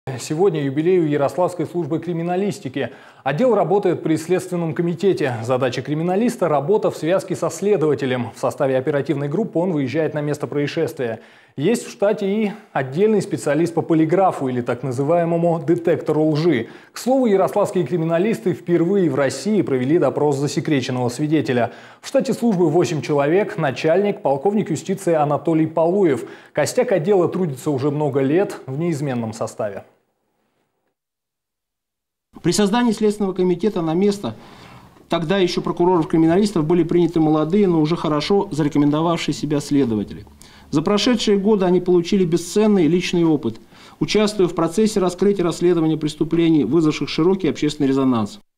Сегодня юбилей у Ярославской службы криминалистики. Отдел работает при Следственном комитете. Задача криминалиста – работа в связке со следователем. В составе оперативной группы он выезжает на место происшествия. Есть в штате и отдельный специалист по полиграфу, или так называемому детектору лжи. К слову, ярославские криминалисты впервые в России провели допрос засекреченного свидетеля. В штате службы 8 человек, начальник – полковник юстиции Анатолий Полуев. Костяк отдела трудится уже много лет в неизменном составе. При создании Следственного комитета на место тогда еще прокуроров-криминалистов были приняты молодые, но уже хорошо зарекомендовавшие себя следователи. За прошедшие годы они получили бесценный личный опыт, участвуя в процессе раскрытия расследования преступлений, вызвавших широкий общественный резонанс.